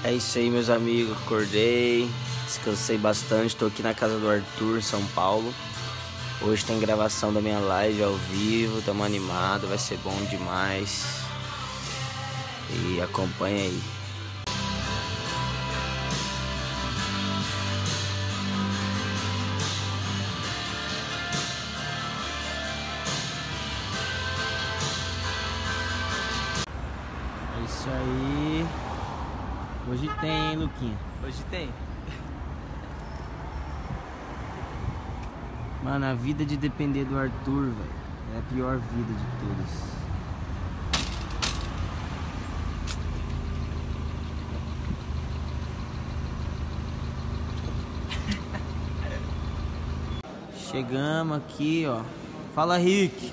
É isso aí, meus amigos. Acordei, descansei bastante. Tô aqui na casa do Arthur, São Paulo. Hoje tem gravação da minha live ao vivo. Tamo animado, vai ser bom demais. E acompanha aí. É isso aí. Hoje tem, hein, Luquinha? Hoje tem. Mano, a vida de depender do Arthur, velho, é a pior vida de todos. Chegamos aqui, ó. Fala, Rick.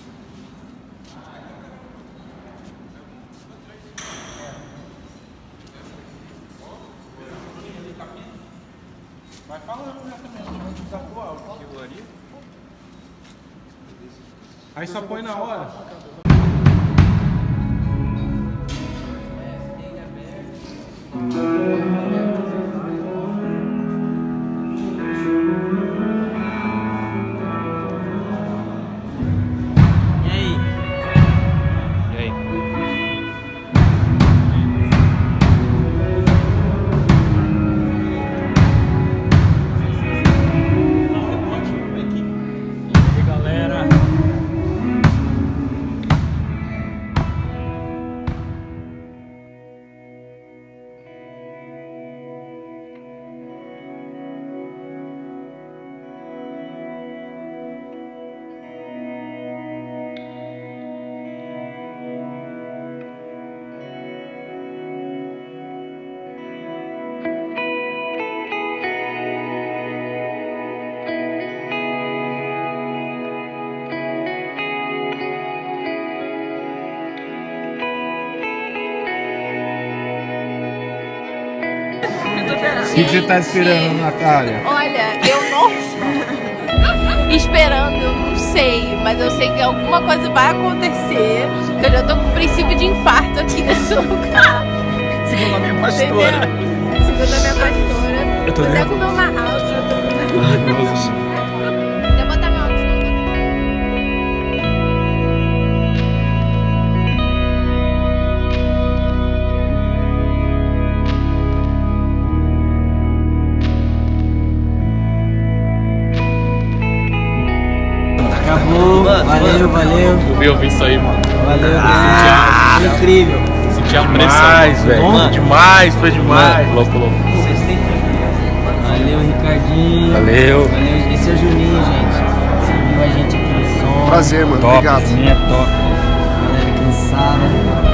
Vai falando, né, também, a gente desabou alto. Aí só põe na hora. E aí? E aí? E aí, galera? O que você tá esperando, Natália? Olha, eu não esperando, eu não sei, mas eu sei que alguma coisa vai acontecer. Eu já tô com princípio de infarto aqui nesse lugar. Segundo a minha pastora. Entendeu? Segundo a minha pastora. Eu tô até com nervoso. uma alta. Deixa eu botar meu óculos. Acabou. Valeu. Eu vi isso aí, mano. Valeu, foi incrível. Senti a pressão. Demais, velho. Mano. Demais, foi demais. Louco. Valeu, Ricardinho. Valeu. Esse é o Juninho, gente. Você viu a gente aqui no som. Prazer, mano. Top. Obrigado. Minha top. Galera cansada.